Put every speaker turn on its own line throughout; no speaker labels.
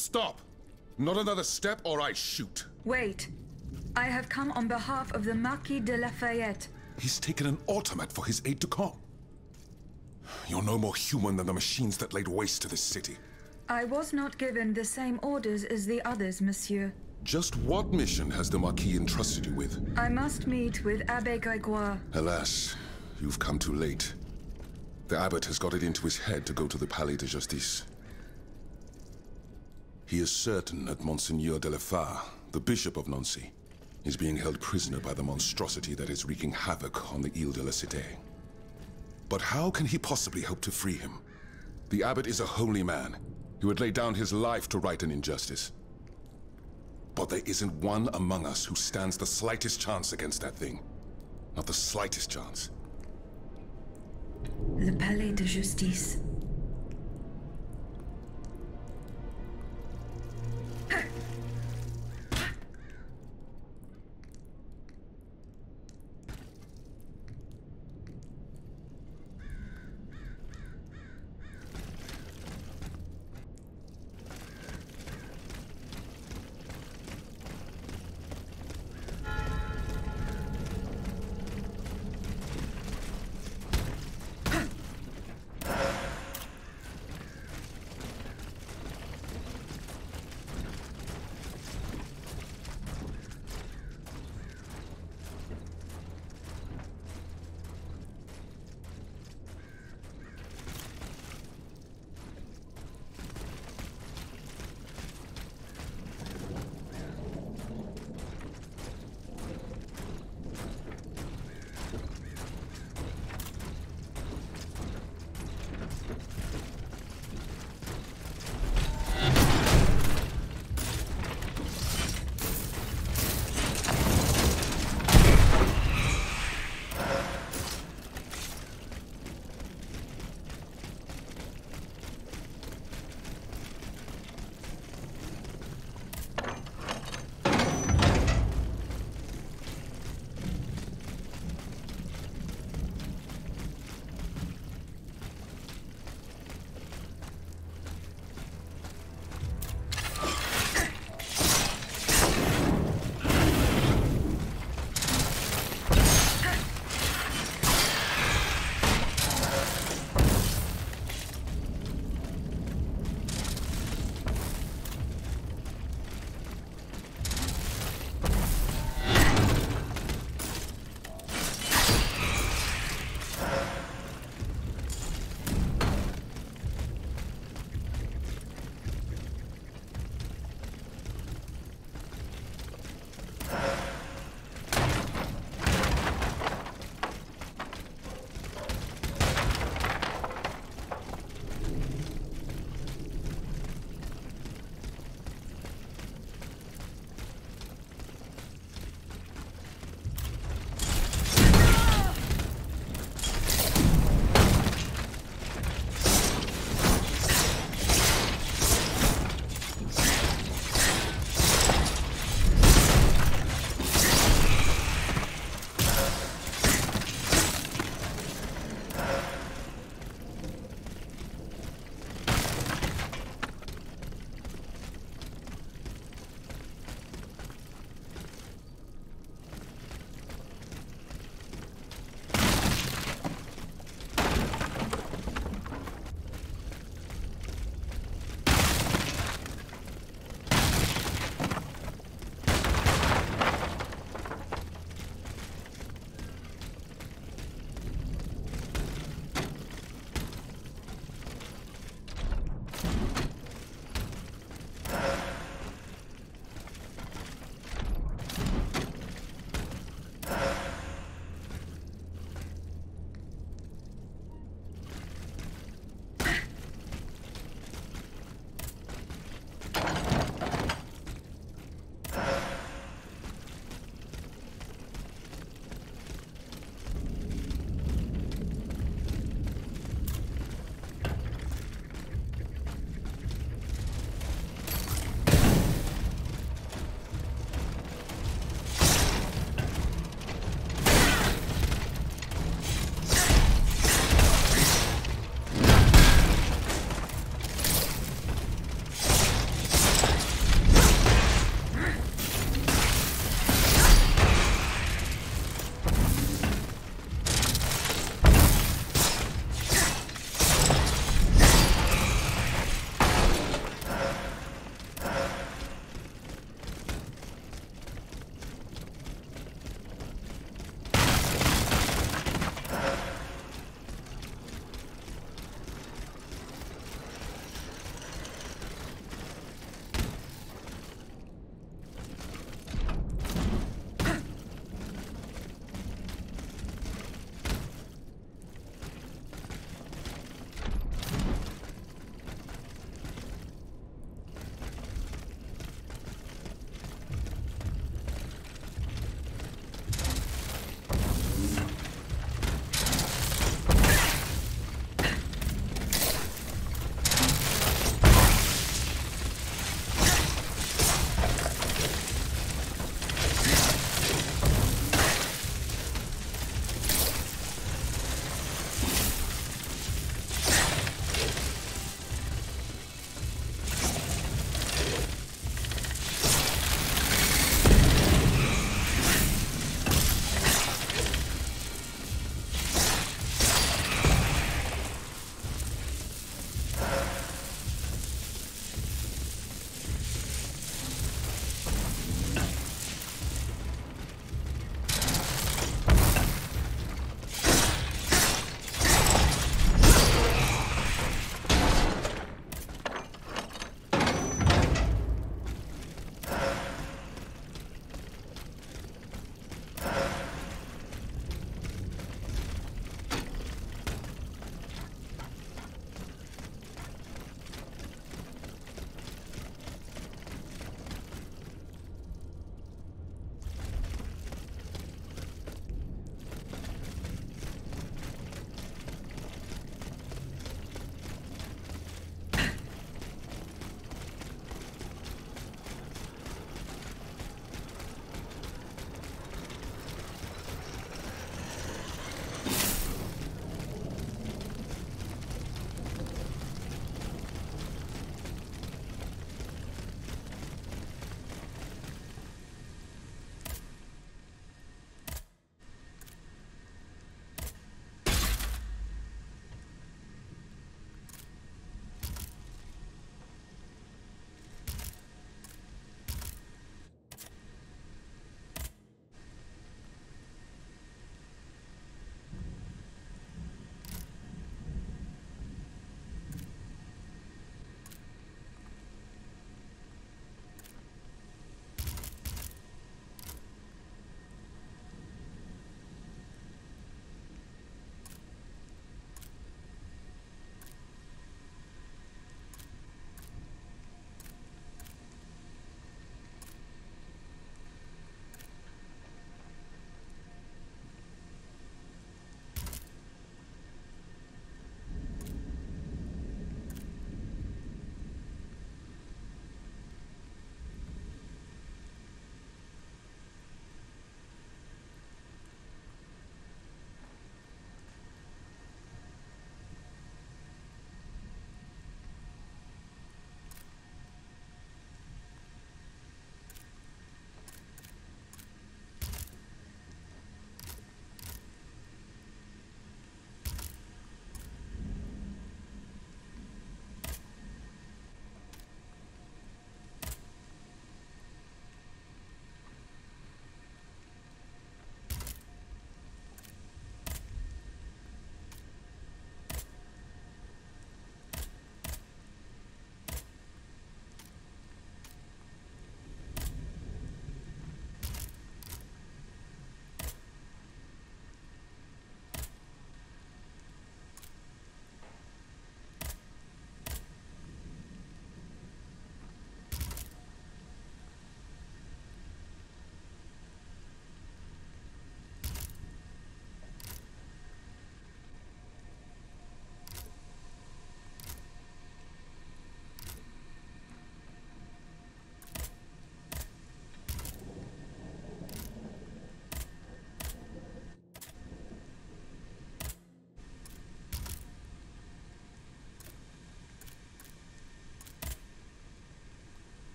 Stop! Not another step or I shoot.
Wait. I have come on behalf of the Marquis de Lafayette.
He's taken an automat for his aide-de-camp. You're no more human than the machines that laid waste to this city.
I was not given the same orders as the others, monsieur.
Just what mission has the Marquis entrusted you with?
I must meet with Abbé Grégoire.
Alas, you've come too late. The abbot has got it into his head to go to the Palais de Justice. He is certain that Monseigneur de la Fare, the Bishop of Nancy, is being held prisoner by the monstrosity that is wreaking havoc on the Ile de la Cité. But how can he possibly hope to free him? The abbot is a holy man. He would lay down his life to right an injustice. But there isn't one among us who stands the slightest chance against that thing. Not the slightest chance.
Le Palais de Justice.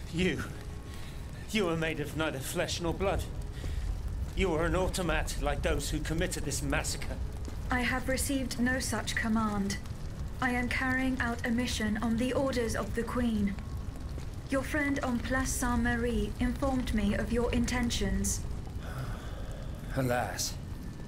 You were made of neither flesh nor blood. You were an automat like those who committed this massacre.
I have received no such command. I am carrying out a mission on the orders of the Queen. Your friend on Place Saint-Marie informed me of your intentions.
Alas.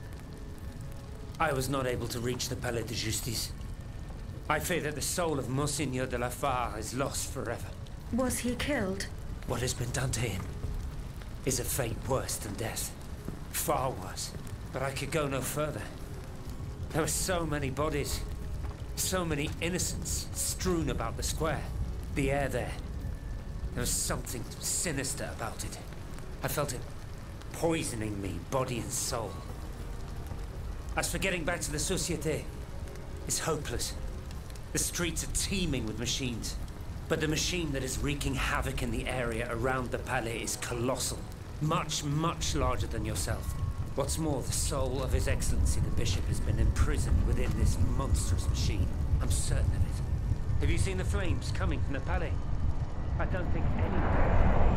I was not able to reach the Palais de Justice. I fear that the soul of Monseigneur de la Fare is lost forever.
Was he killed?
What has been done to him is a fate worse than death. Far worse. But I could go no further. There were so many bodies. So many innocents strewn about the square. The air there. There was something sinister about it. I felt it poisoning me, body and soul. As for getting back to the Société, it's hopeless. The streets are teeming with machines. But the machine that is wreaking havoc in the area around the Palais is colossal. Much, much larger than yourself. What's more, the soul of His Excellency the Bishop has been imprisoned within this monstrous machine. I'm certain of it. Have you seen the flames coming from the Palais? I don't think anyone...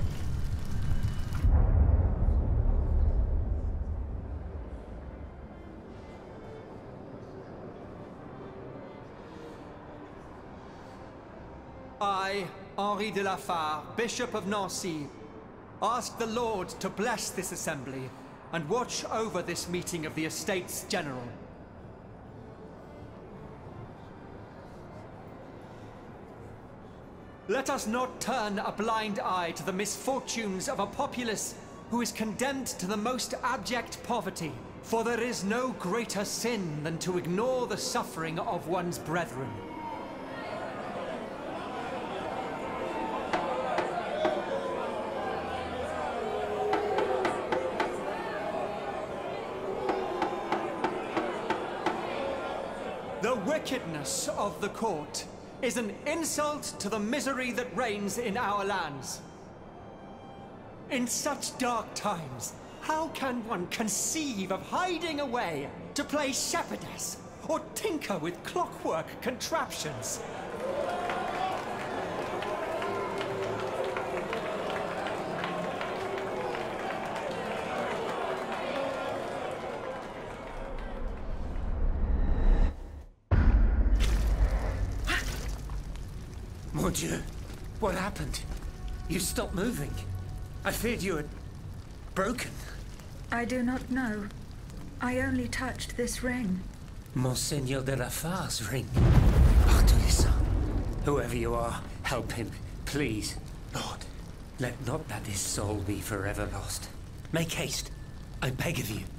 I, Henri de la Fare, Bishop of Nancy, ask the Lord to bless this assembly and watch over this meeting of the Estates General. Let us not turn a blind eye to the misfortunes of a populace who is condemned to the most abject poverty, for there is no greater sin than to ignore the suffering of one's brethren. The wickedness of the court is an insult to the misery that reigns in our lands. In such dark times, how can one conceive of hiding away to play shepherdess or tinker with clockwork contraptions?
Mon Dieu, what happened? You stopped moving. I feared you had broken.
I do not know. I only touched this ring.
Monseigneur de la Fare's ring. Arthur, whoever you are, help him, please. Lord, let not that his soul be forever lost. Make haste, I beg of you.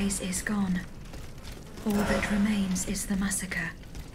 terrorize is gone. All that remains is the massacre.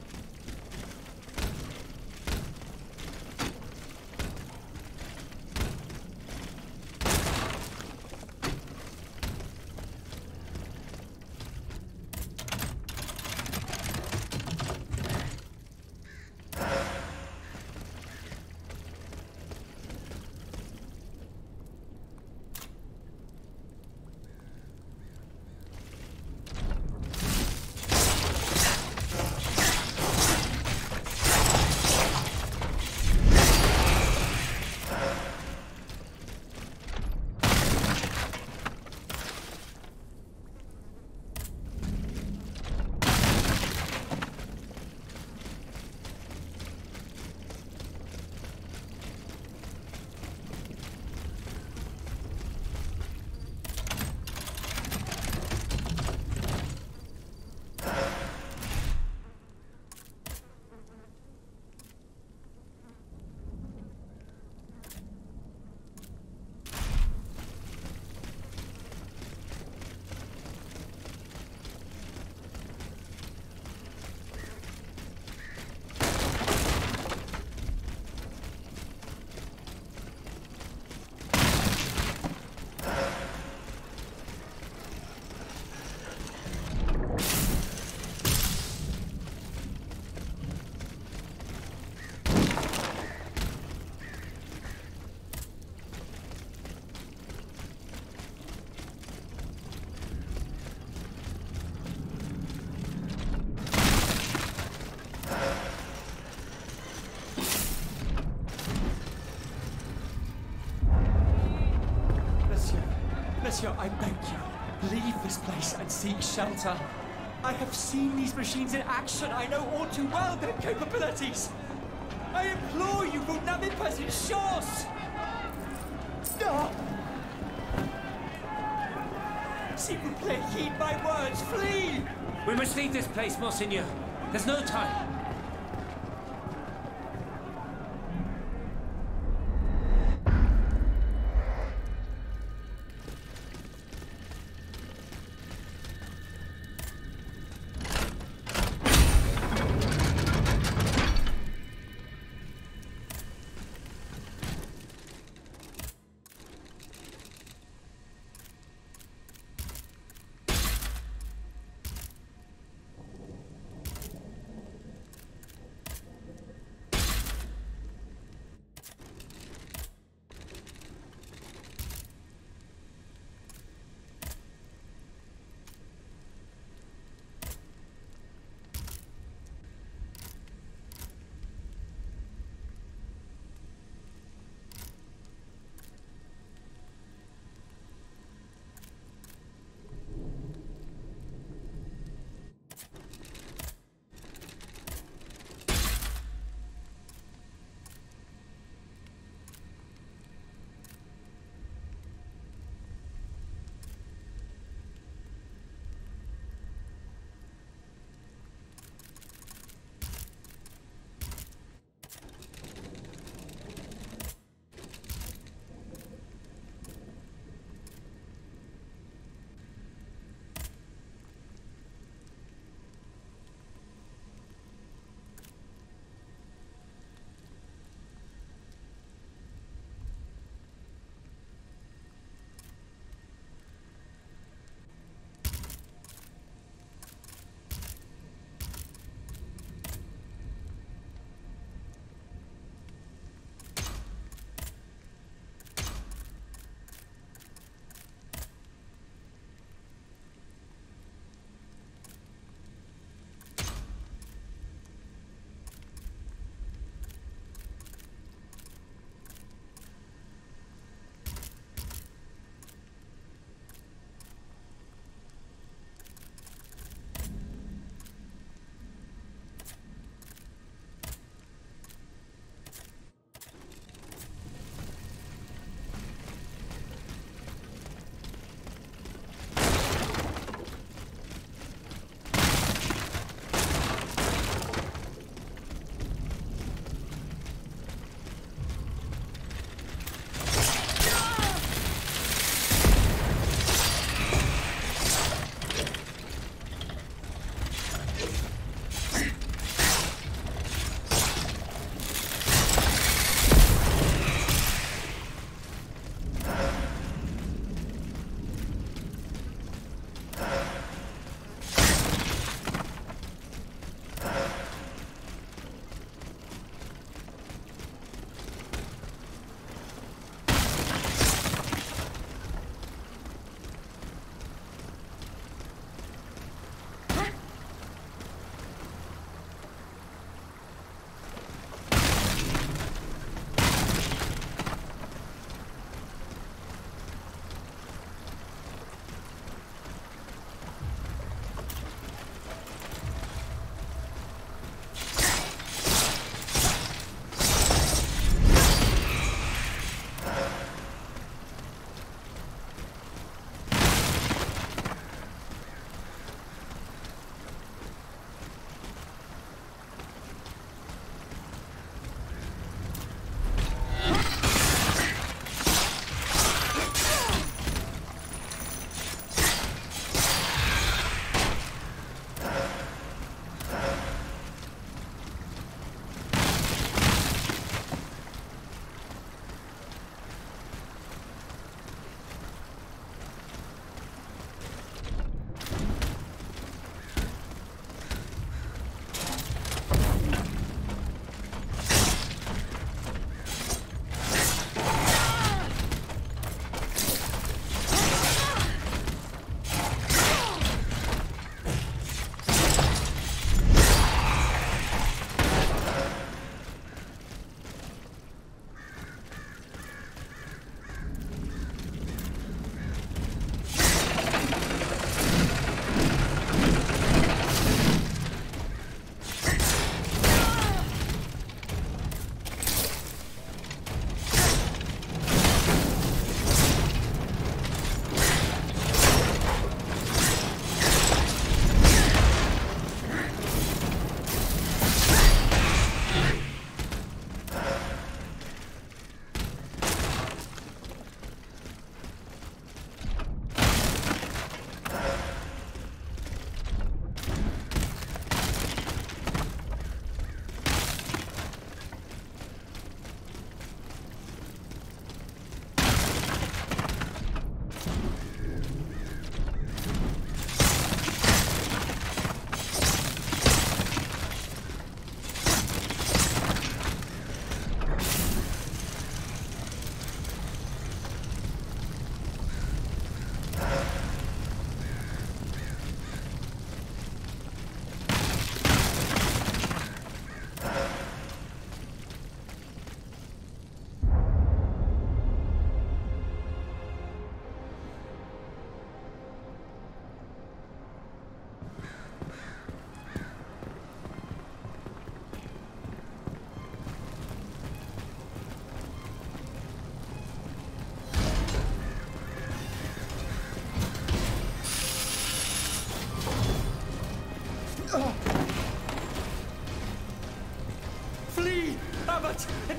Monsieur, I beg you, leave this place and seek shelter. I have seen these machines in action. I know all too well their capabilities. I implore you, vous n'avez pas une chance! No! S'il vous plaît, heed my words, flee!
We must leave this place, Monseigneur. There's no time.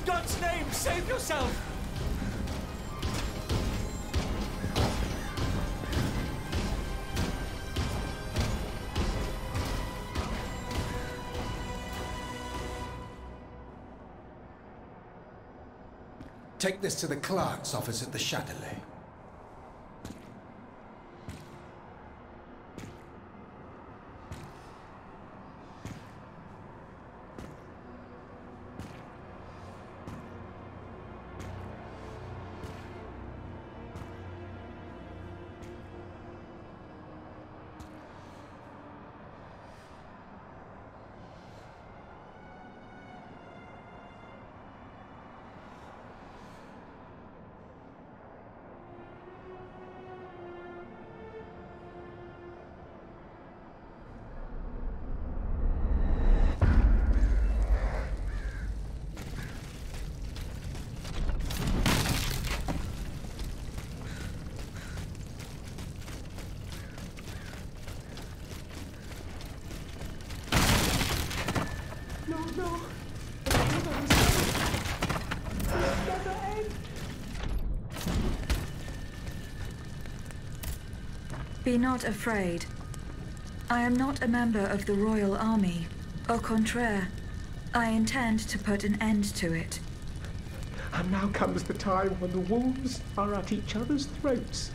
God's name, save yourself!
Take this to the clerk's office at the Châtelet.
Be not afraid. I am not a member of the royal army. Au contraire, I intend to put an end to it.
And now comes the time when the wolves are at each other's throats.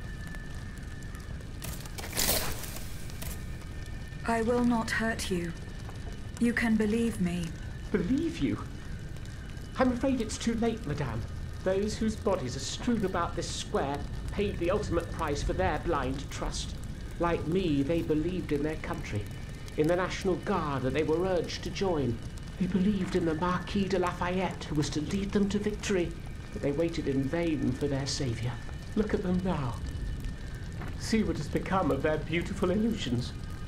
I will not hurt you. You can believe me.
Believe you? I'm afraid it's too late, madame. Those whose bodies are strewn about this square paid the ultimate price for their blind trust. Like me, they believed in their country, in the National Guard that they were urged to join. They believed in the Marquis de Lafayette, who was to lead them to victory, but they waited in vain for their saviour. Look at them now. See what has become of their beautiful illusions.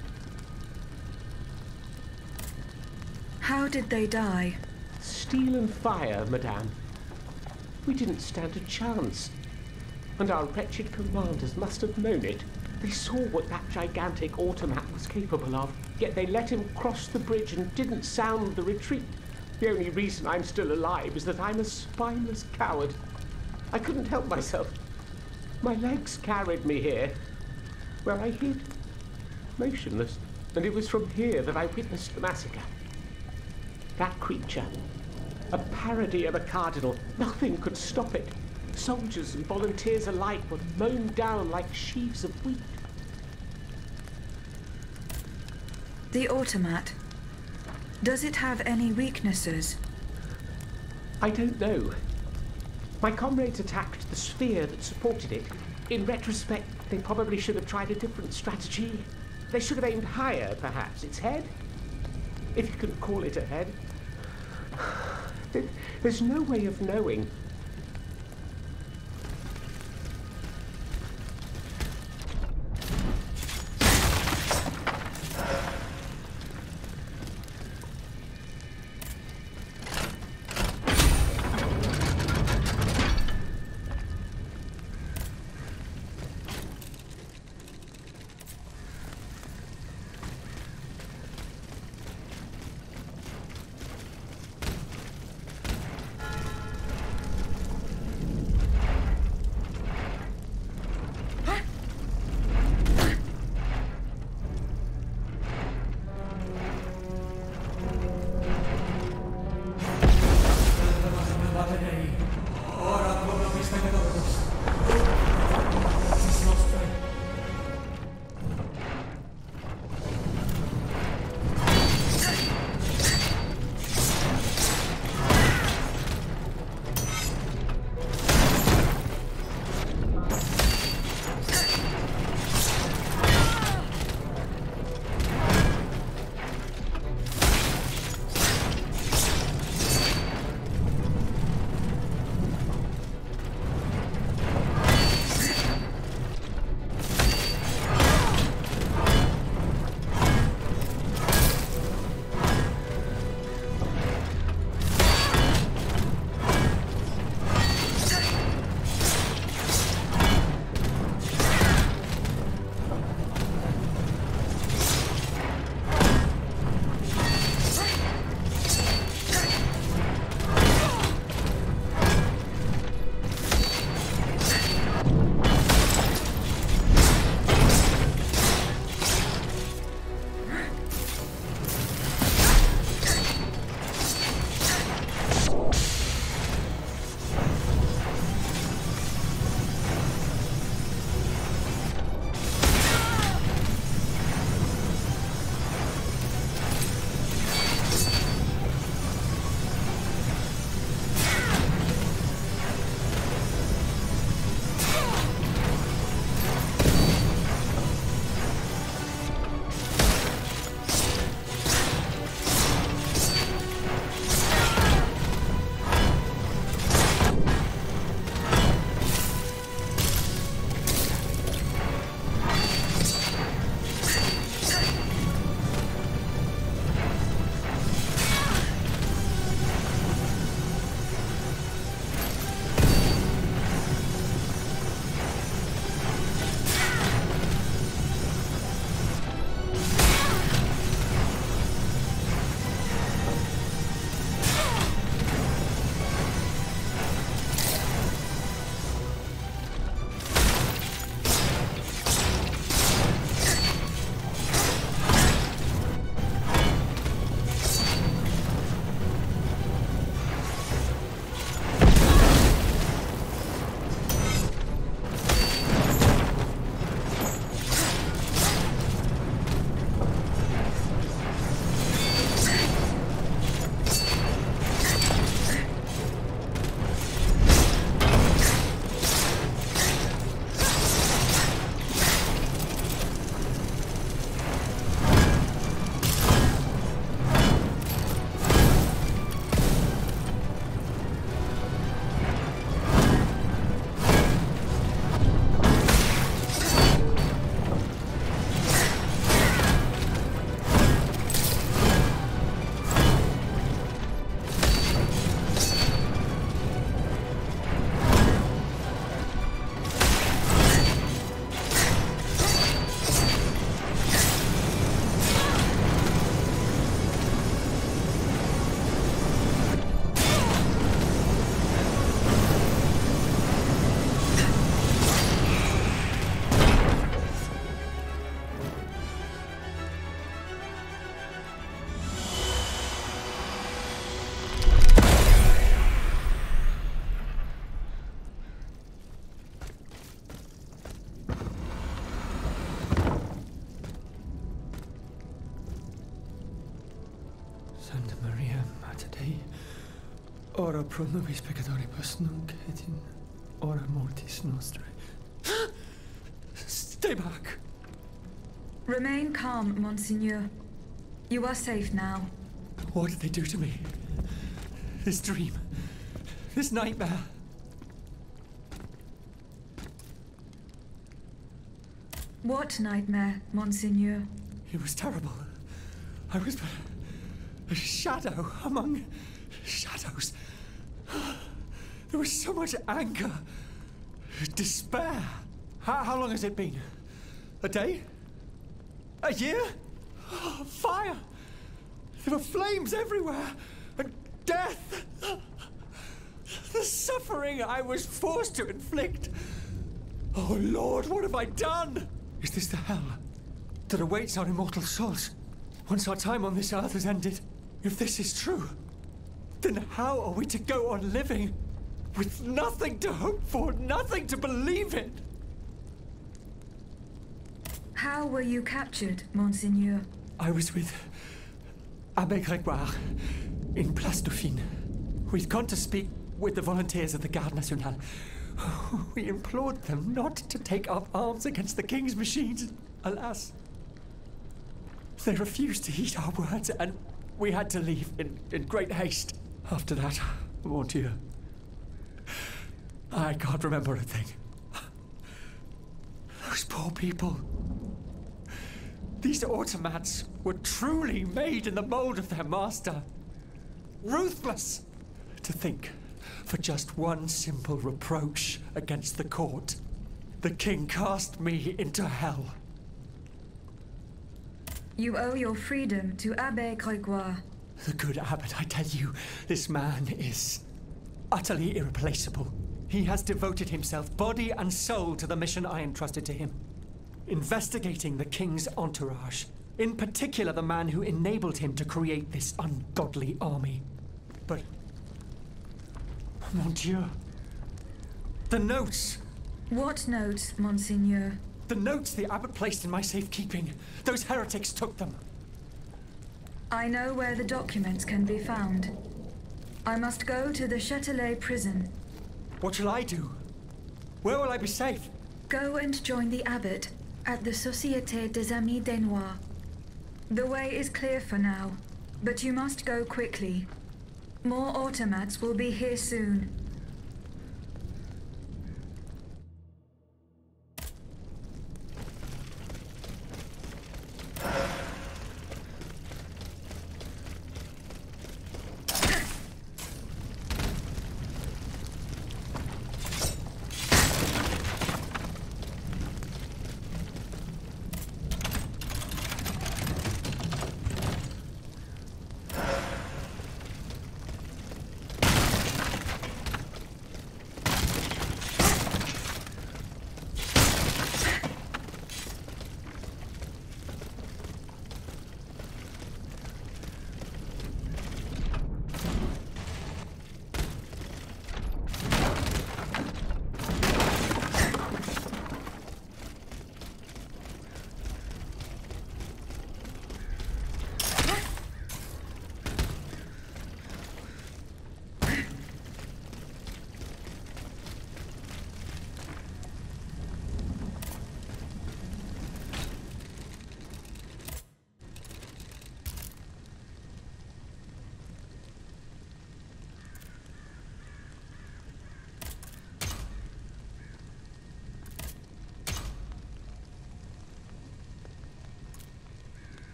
How did they die?
Steel and fire, madame. We didn't stand a chance. And our wretched commanders must have known it. They saw what that gigantic automat was capable of, yet they let him cross the bridge and didn't sound the retreat. The only reason I'm still alive is that I'm a spineless coward. I couldn't help myself. My legs carried me here, where I hid, motionless, and it was from here that I witnessed the massacre. That creature, a parody of a cardinal, nothing could stop it. Soldiers and volunteers alike were mown down like sheaves of wheat.
The automat. Does it have any weaknesses?
I don't know. My comrades attacked the sphere that supported it. In retrospect, they probably should have tried a different strategy. They should have aimed higher, perhaps. Its head? If you can call it a head. There's no way of knowing.
Santa Maria Mater Dei, ora pro nobis peccatoribus nunc et in hora mortis nostrae. Stay back!
Remain calm, Monseigneur. You are safe now.
What did they do to me? This dream, this nightmare.
What nightmare, Monseigneur?
It was terrible. I was but a shadow among shadows. There was so much anger, despair. How long has it been? A day? A year? Oh, fire! There were flames everywhere, and death. The suffering I was forced to inflict. Oh Lord, what have I done? Is this the hell that awaits our immortal souls once our time on this earth has ended? If this is true, then how are we to go on living with nothing to hope for, nothing to believe in?
How were you captured, Monseigneur?
I was with Abbé Grégoire in Place Dauphine. We'd gone to speak with the volunteers of the Garde Nationale. We implored them not to take up arms against the King's machines. Alas, they refused to heed our words, and we had to leave in great haste. After that, mon Dieu, I can't remember a thing. Those poor people. These automats were truly made in the mold of their master. Ruthless. To think, for just one simple reproach against the court, the king cast me into hell.
You owe your freedom to Abbé Grégoire.
The good abbot, I tell you, this man is utterly irreplaceable. He has devoted himself body and soul to the mission I entrusted to him. Investigating the king's entourage, in particular the man who enabled him to create this ungodly army. But, mon Dieu, the notes!
What notes, Monseigneur?
The notes the abbot placed in my safekeeping. Those heretics took them.
I know where the documents can be found. I must go to the Châtelet prison.
What shall I do? Where will I be safe?
Go and join the abbot at the Société des Amis des Noirs. The way is clear for now, but you must go quickly. More automats will be here soon.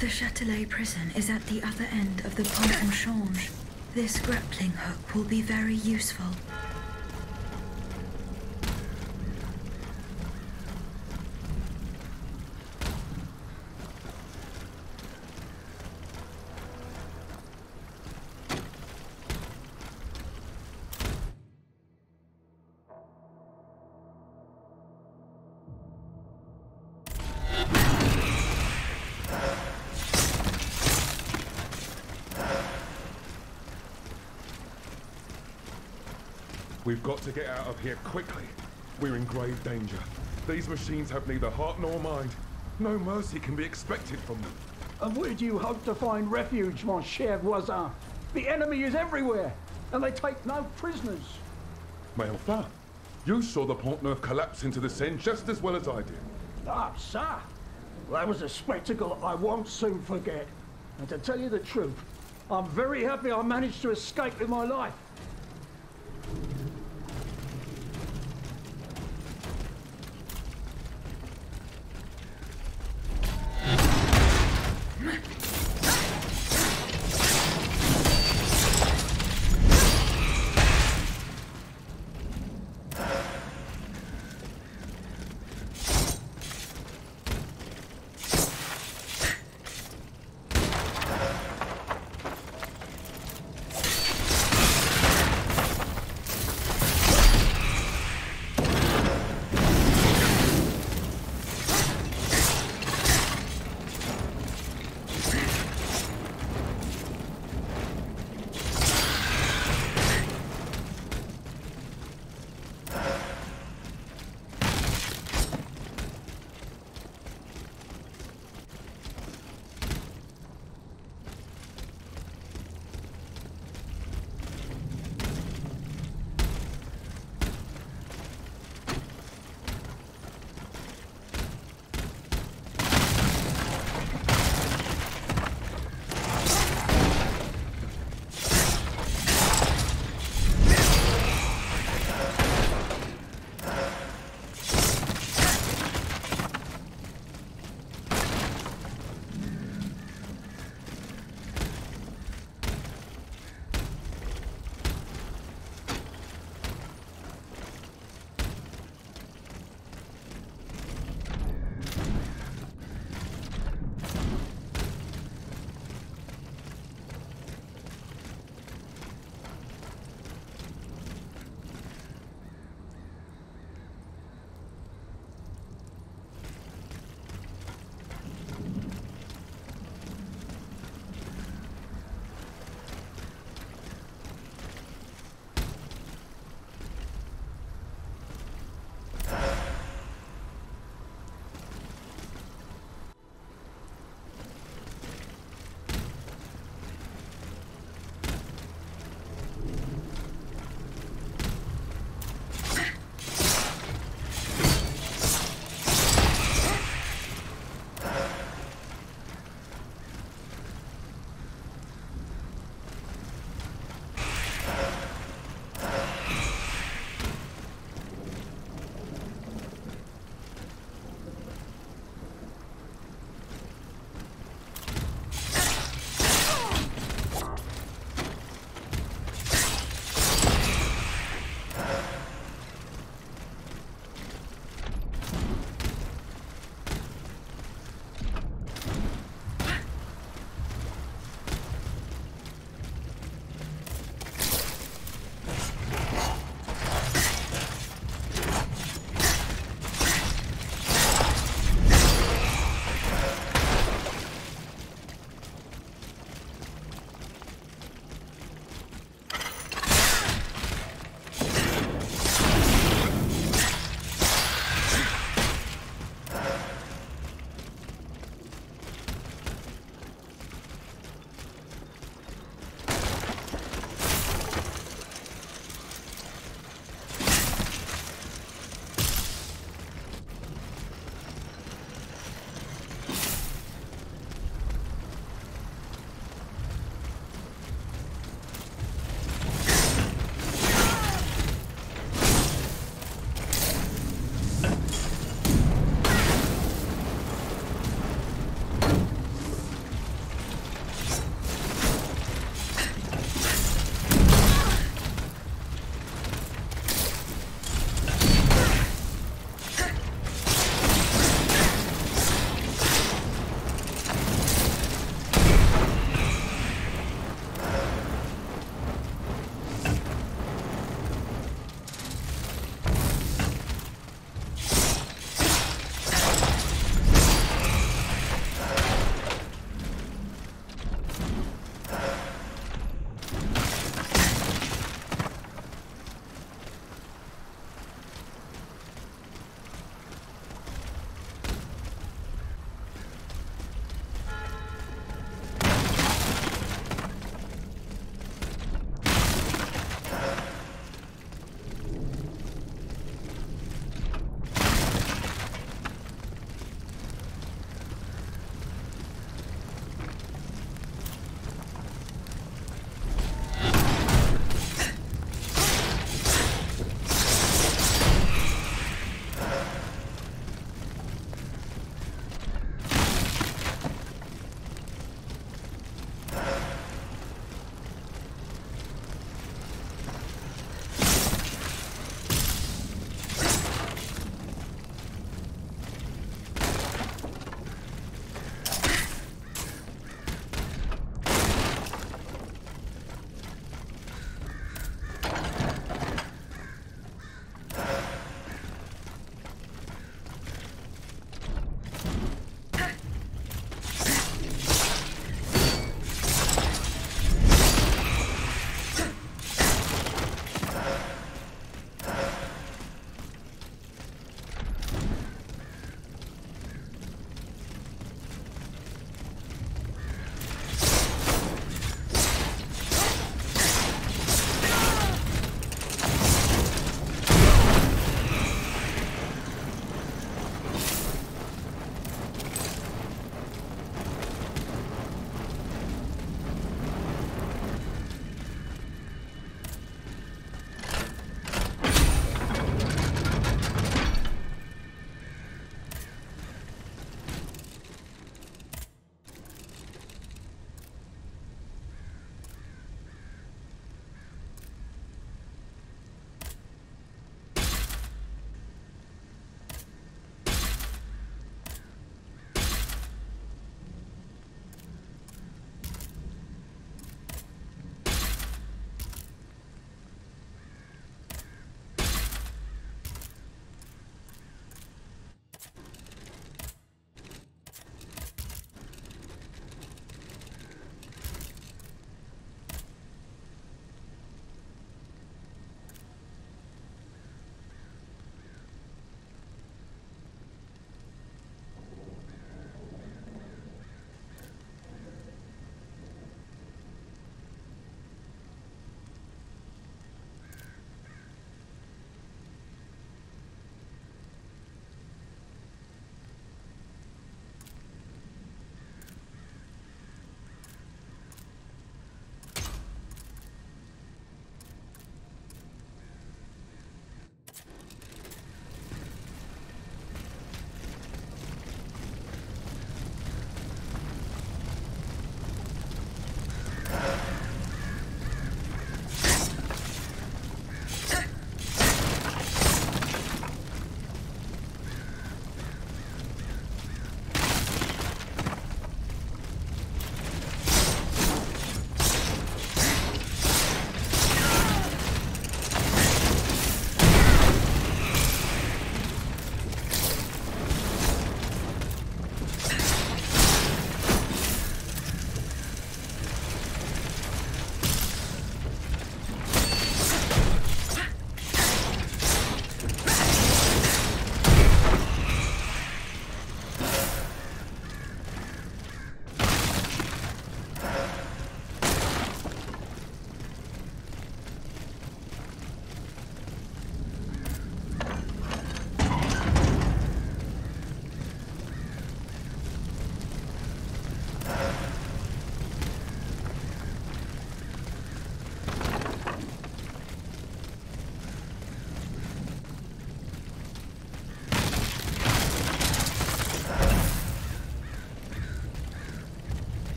The Châtelet prison is at the other end of the Pont au Change. This grappling hook will be very useful.
We've got to get out of here quickly. We're in grave danger. These machines have neither heart nor mind. No mercy can be expected from them.
And where do you hope to find refuge, mon cher voisin? The enemy is everywhere, and they take no prisoners.
Mais enfin, you saw the Pont Neuf collapse into the Seine just as well as I did.
Ah, sir. That was a spectacle I won't soon forget. And to tell you the truth, I'm very happy I managed to escape with my life.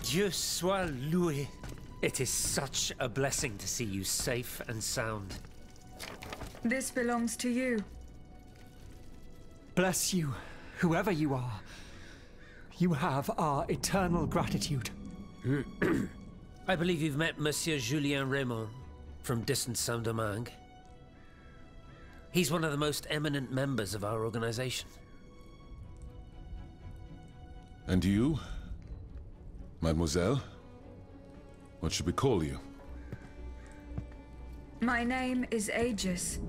Dieu soit loué. It is such a blessing to see you safe and sound.
This belongs to you.
Bless you, whoever you are. You have our eternal gratitude.
I believe you've met Monsieur Julien Raymond from distant Saint-Domingue. He's one of the most eminent members of our organization.
And you, mademoiselle? What should we call you?
My name is Aegis.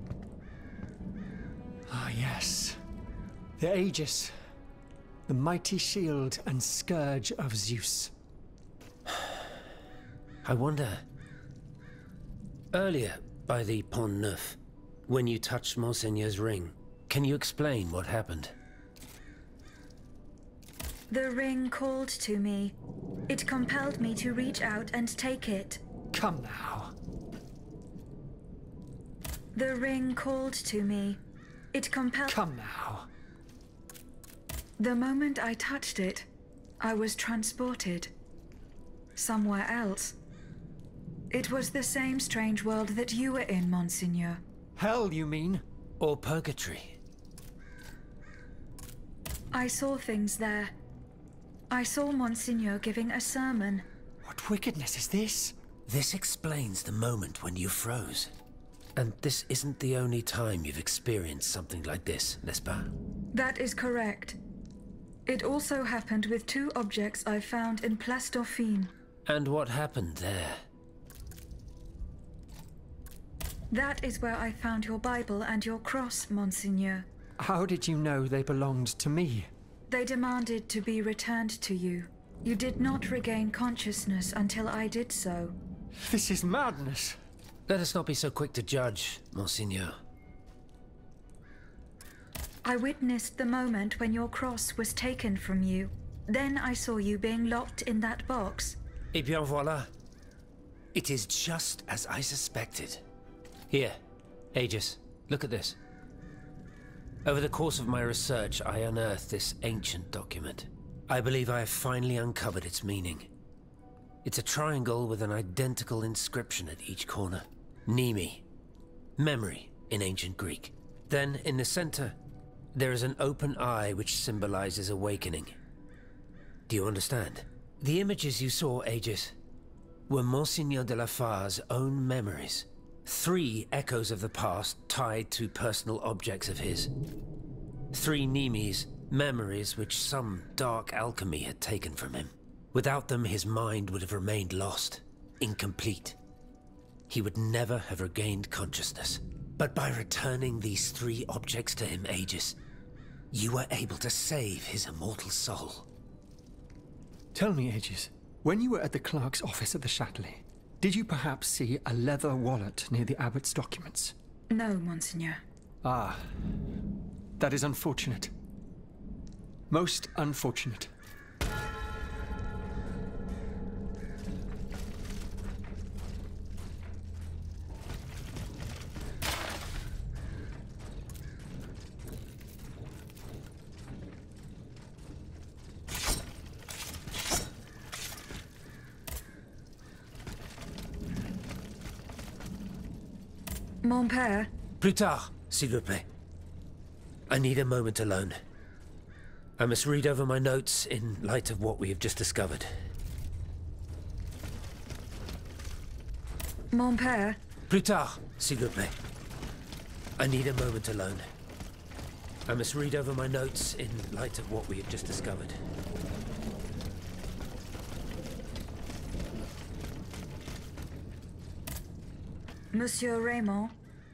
Ah, yes. The Aegis. The mighty shield and scourge of Zeus.
I wonder... Earlier, by the Pont Neuf, when you touched Monseigneur's ring, can you explain what happened?
The ring called to me. It compelled me to reach out and take it.
Come now.
The ring called to me. It compelled...
Come now.
The moment I touched it, I was transported. Somewhere else. It was the same strange world that you were in, Monseigneur.
Hell, you mean?
Or purgatory?
I saw things there. I saw Monseigneur giving a sermon.
What wickedness is this?
This explains the moment when you froze. And this isn't the only time you've experienced something like this, n'est-ce pas?
That is correct. It also happened with two objects I found in Place Dauphine.
And what happened there?
That is where I found your Bible and your cross, Monseigneur.
How did you know they belonged to me?
They demanded to be returned to you. You did not regain consciousness until I did so.
This is madness.
Let us not be so quick to judge, Monseigneur.
I witnessed the moment when your cross was taken from you. Then I saw you being locked in that box.
Eh bien voilà. It is just as I suspected. Here, Aegis, look at this. Over the course of my research, I unearthed this ancient document. I believe I have finally uncovered its meaning. It's a triangle with an identical inscription at each corner. Nemi. Memory in ancient Greek. Then, in the center, there is an open eye which symbolizes awakening. Do you understand? The images you saw, Aegis, were Monseigneur de la Far's own memories. 3 echoes of the past tied to personal objects of his. 3 Nemes, memories which some dark alchemy had taken from him. Without them, his mind would have remained lost, incomplete. He would never have regained consciousness. But by returning these 3 objects to him, Aegis, you were able to save his immortal soul.
Tell me, Aegis, when you were at the clerk's office at the Châtelet, did you perhaps see a leather wallet near the abbot's documents?
No, Monseigneur.
Ah, that is unfortunate. Most unfortunate.
Mon père?
Plus tard, s'il vous plaît. I need a moment alone. I must read over my notes in light of what we have just discovered.
Mon père?
Plus tard, s'il vous plaît. I need a moment alone. I must read over my notes in light of what we have just discovered.
Monsieur Raymond?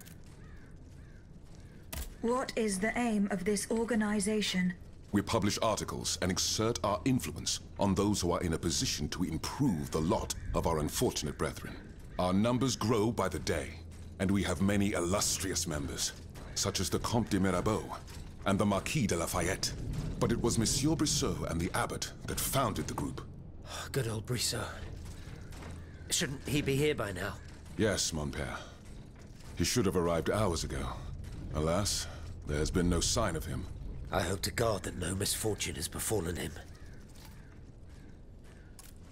What is the aim of this organization?
We publish articles and exert our influence on those who are in a position to improve the lot of our unfortunate brethren. Our numbers grow by the day, and we have many illustrious members, such as the Comte de Mirabeau and the Marquis de Lafayette. But it was Monsieur Brissot and the abbot that founded the group.
Good old Brissot. Shouldn't he be here by now?
Yes, mon père. He should have arrived hours ago. Alas, there's been no sign of him.
I hope to God that no misfortune has befallen him.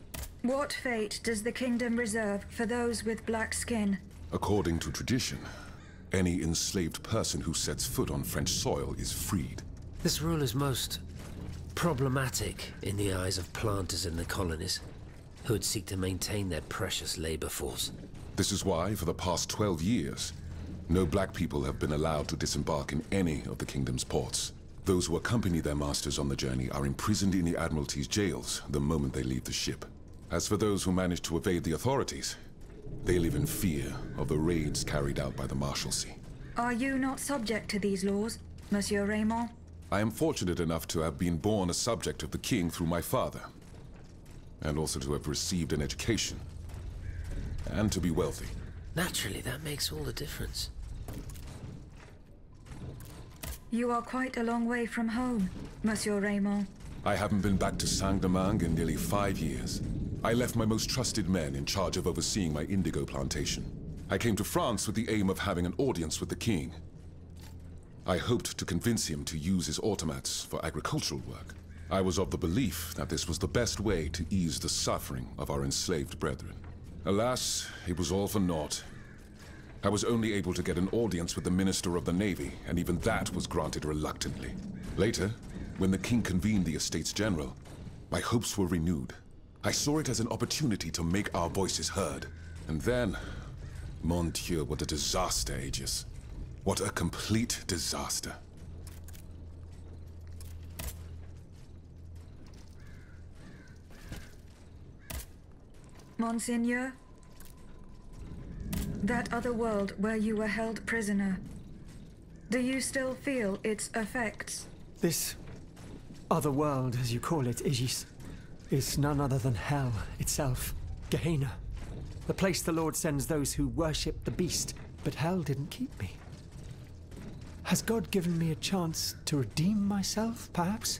What fate does the kingdom reserve for those with black skin?
According to tradition, any enslaved person who sets foot on French soil is freed.
This rule is most problematic in the eyes of planters in the colonies, who would seek to maintain their precious labor force.
This is why, for the past 12 years, no black people have been allowed to disembark in any of the kingdom's ports. Those who accompany their masters on the journey are imprisoned in the Admiralty's jails the moment they leave the ship. As for those who manage to evade the authorities, they live in fear of the raids carried out by the Marshalsea.
Are you not subject to these laws, Monsieur Raymond?
I am fortunate enough to have been born a subject of the king through my father, and also to have received an education, and to be wealthy.
Naturally, that makes all the difference.
You are quite a long way from home, Monsieur Raymond.
I haven't been back to Saint-Domingue in nearly 5 years. I left my most trusted men in charge of overseeing my indigo plantation. I came to France with the aim of having an audience with the king. I hoped to convince him to use his automats for agricultural work. I was of the belief that this was the best way to ease the suffering of our enslaved brethren. Alas, it was all for naught. I was only able to get an audience with the Minister of the Navy, and even that was granted reluctantly. Later, when the king convened the Estates General, my hopes were renewed. I saw it as an opportunity to make our voices heard. And then, mon Dieu, what a disaster, Aegis. What a complete disaster.
Monseigneur? That other world where you were held prisoner. Do you still feel its effects?
This other world, as you call it, Aegis, is none other than hell itself. Gehenna. The place the Lord sends those who worship the beast. But hell didn't keep me. Has God given me a chance to redeem myself, perhaps?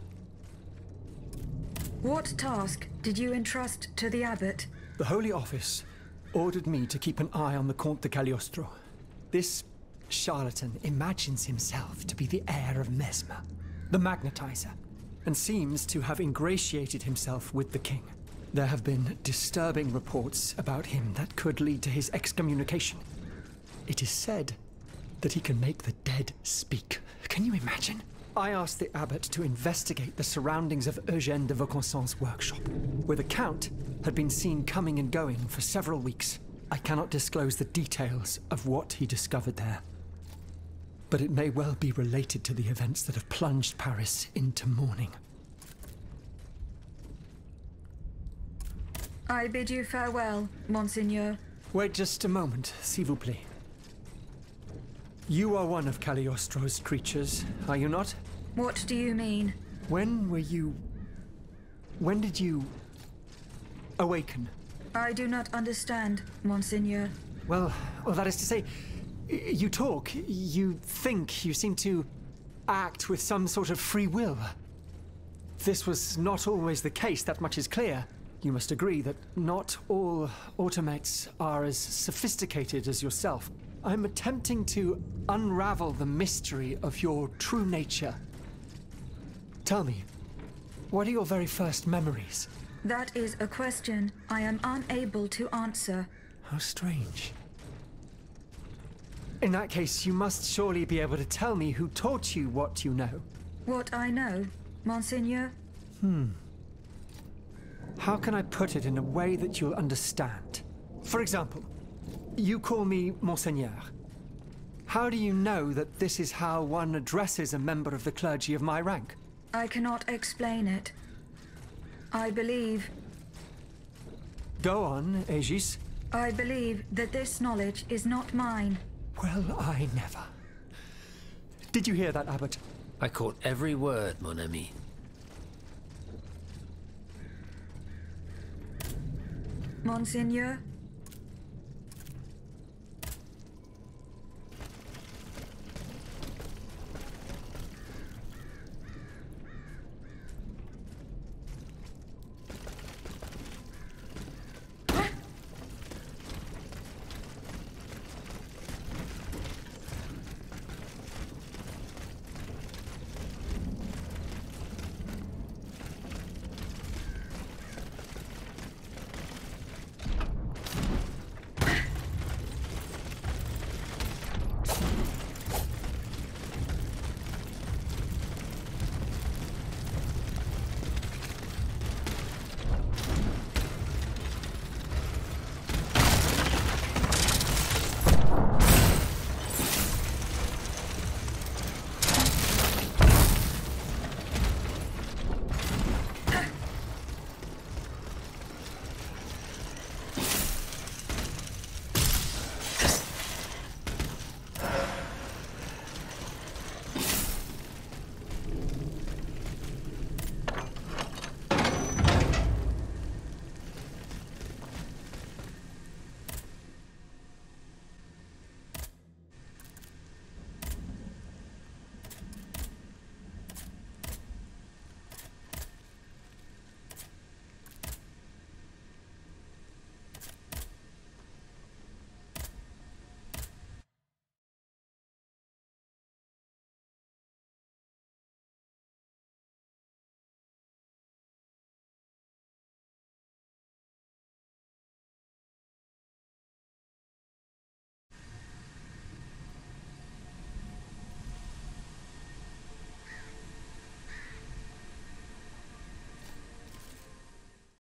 What task did you entrust to the abbot?
The Holy Office ordered me to keep an eye on the Comte de Cagliostro. This charlatan imagines himself to be the heir of Mesmer, the magnetizer, and seems to have ingratiated himself with the king. There have been disturbing reports about him that could lead to his excommunication. It is said that he can make the dead speak. Can you imagine? I asked the abbot to investigate the surroundings of Eugène de Vaucansan's workshop, where the Count had been seen coming and going for several weeks. I cannot disclose the details of what he discovered there, but it may well be related to the events that have plunged Paris into mourning.
I bid you farewell, Monseigneur.
Wait just a moment, s'il vous plaît. You are one of Cagliostro's creatures, are you not?
What do you mean?
When did you awaken?
I do not understand, Monseigneur.
Well, that is to say, you talk, you think, you seem to act with some sort of free will. This was not always the case, that much is clear. You must agree that not all automates are as sophisticated as yourself. I'm attempting to unravel the mystery of your true nature. Tell me, what are your very first memories?
That is a question I am unable to answer.
How strange. In that case, you must surely be able to tell me who taught you what you know.
What I know, Monseigneur?
How can I put it in a way that you'll understand? For example, you call me Monseigneur. How do you know that this is how one addresses a member of the clergy of my rank?
I cannot explain it. I believe...
Go on, Aegis.
I believe that this knowledge is not mine.
Well, I never. Did you hear that, Abbot?
I caught every word, mon ami.
Monseigneur?